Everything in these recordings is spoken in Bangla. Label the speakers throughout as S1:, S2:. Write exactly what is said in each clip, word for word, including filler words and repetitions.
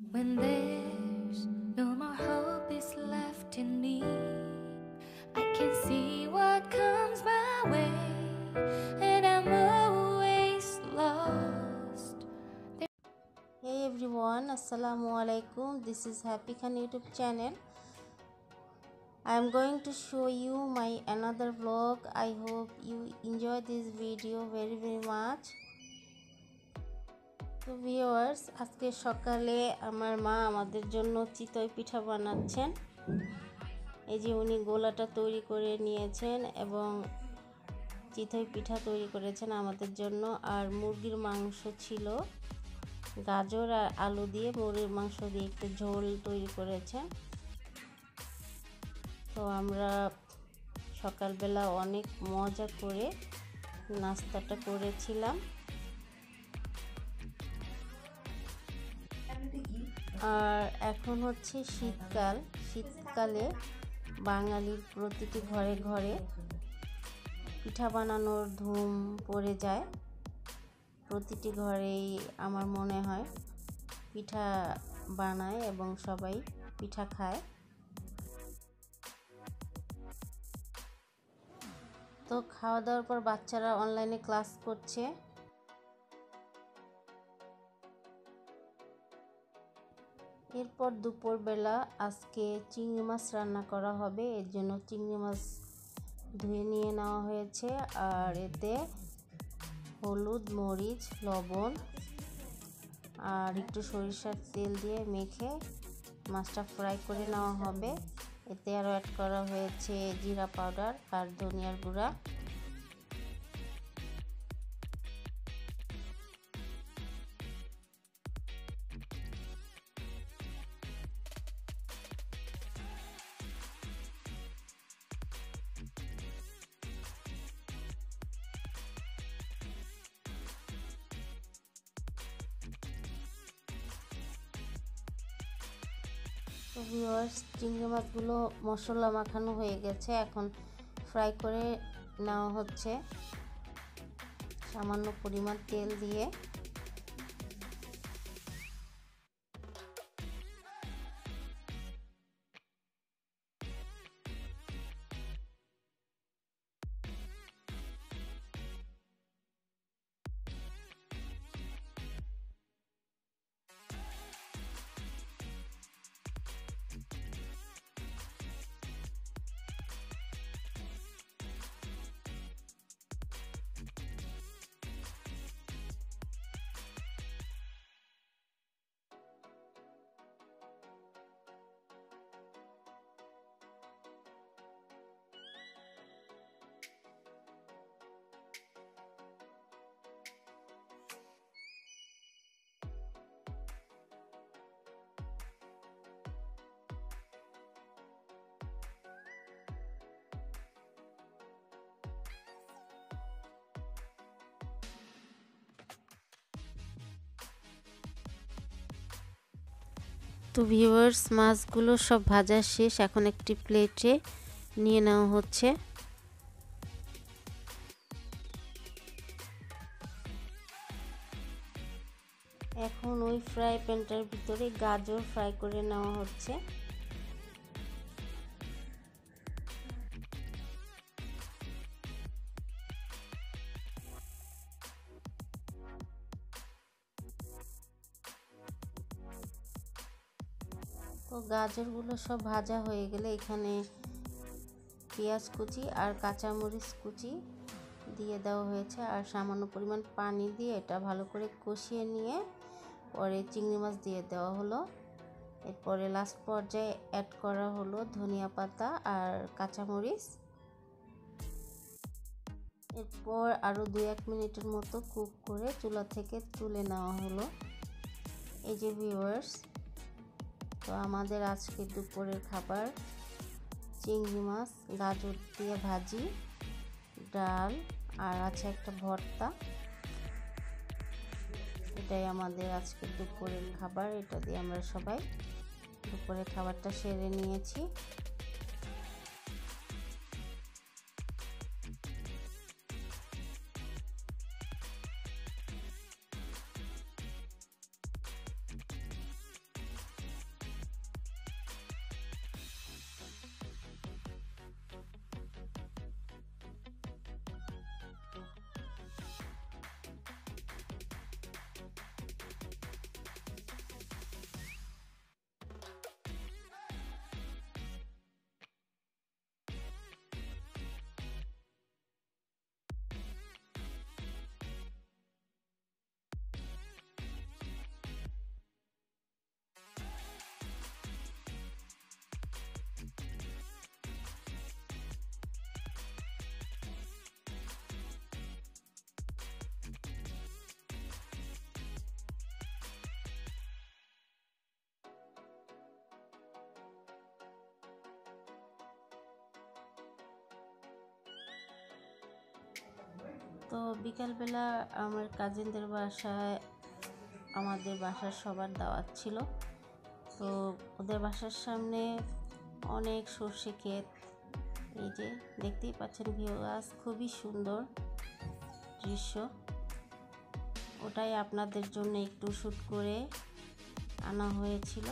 S1: When there's no more hope is left in me, I can see what comes my way, and I'm always lost.
S2: Hey everyone, Assalamu alaikum. This is Happy Khan YouTube channel. I am going to show you my another vlog. I hope you enjoy this video very very much. তো ভিউয়ার্স, আজকে সকালে আমার মা আমাদের জন্য চিতই পিঠা বানাচ্ছেন। এই যে উনি গোলাটা তৈরি করে নিয়েছেন এবং চিতই পিঠা তৈরি করেছেন আমাদের জন্য। আর মুরগির মাংস ছিল, গাজর আর আলু দিয়ে মুরগির মাংস দিয়ে একটু ঝোল তৈরি করেছেন। তো আমরা সকালবেলা অনেক মজা করে নাস্তাটা করেছিলাম। আর এখন হচ্ছে শীতকাল। শীতকালে বাঙালির প্রতিটি ঘরে ঘরে পিঠা বানানোর ধুম পড়ে যায়। প্রতিটি ঘরেই আমার মনে হয় পিঠা বানায় এবং সবাই পিঠা খায়। তো খাওয়া দাওয়ার পর বাচ্চারা অনলাইনে ক্লাস করছে। এরপর দুপুরবেলা আজকে চিংড়ি মাছ রান্না করা হবে। এর জন্য চিংড়ি মাছ ধুয়ে নিয়ে নেওয়া হয়েছে আর এতে হলুদ, মরিচ, লবণ আর একটু সরিষার তেল দিয়ে মেখে মাছটা ফ্রাই করে নেওয়া হবে। এতে আরও অ্যাড করা হয়েছে জিরা পাউডার আর ধনিয়ার গুঁড়া। তো ভিউয়ার্স, চিংড়ি মাছগুলো মশলা মাখানো হয়ে গেছে, এখন ফ্রাই করে নেওয়া হচ্ছে সামান্য পরিমাণ তেল দিয়ে। তো ভিউয়ার্স, মাছগুলো সব ভাজা শেষ, এখন একটি প্লেটে নিয়ে নেওয়া হচ্ছে। এখন ওই ফ্রাই প্যানটার ভিতরে গাজর ফ্রাই করে নেওয়া হচ্ছে। তো গাজরগুলো সব ভাজা হয়ে গেলে এখানে পেঁয়াজ কুচি আর কাঁচামরিচ কুচি দিয়ে দেওয়া হয়েছে আর সামান্য পরিমাণ পানি দিয়ে এটা ভালো করে কষিয়ে নিয়ে পরে চিংড়ি মাছ দিয়ে দেওয়া হলো। এরপরে লাস্ট পর্যায়ে অ্যাড করা হলো ধনিয়া পাতা আর কাঁচামরিচ। এরপর আরও দু এক মিনিটের মতো কুক করে চুলা থেকে তুলে নেওয়া হলো। এই যে ভিউয়ার্স, তো আমাদের আজকে দুপুরের খাবার চিংড়ি মাছ, গাজর দিয়ে ভাজি, ডাল আর আছে একটা ভর্তা। এটাই আমাদের আজকে দুপুরের খাবার। এটা দিয়ে আমরা সবাই দুপুরের খাবারটা সেরে নিয়েছি। তো বিকালবেলা আমার কাজিনদের বাসায় আমাদের বাসার সবার দাওয়াত ছিল। তো ওদের বাসার সামনে অনেক সর্ষে ক্ষেত, এই যে দেখতেই পাচ্ছেন ভিউয়ার্স, খুবই সুন্দর দৃশ্য। ওটাই আপনাদের জন্য একটু শ্যুট করে আনা হয়েছিল।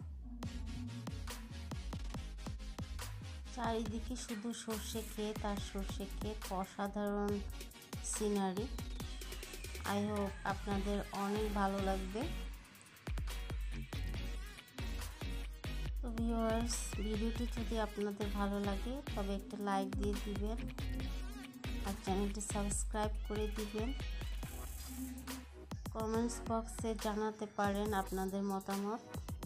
S2: চারিদিকে শুধু সর্ষে ক্ষেত আর সর্ষে ক্ষেত, অসাধারণ সিনারি। আই হোপ আপনাদের অনেক ভালো লাগবে। তো ভিউয়ার্স, ভিডিওটি যদি আপনাদের ভালো লাগে তবে একটা লাইক দিয়ে দিবেন আর চ্যানেলটি সাবস্ক্রাইব করে দিবেন। কমেন্টস বক্সে জানাতে পারেন আপনাদের মতামত।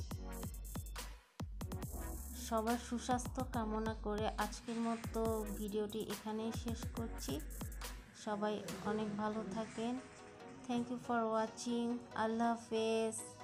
S2: সবার সুস্বাস্থ্য কামনা করে আজকের মতো ভিডিওটি এখানেই শেষ করছি। সবাই অনেক ভালো থাকেন। Thank you for watching. আল্লাহ হাফেজ।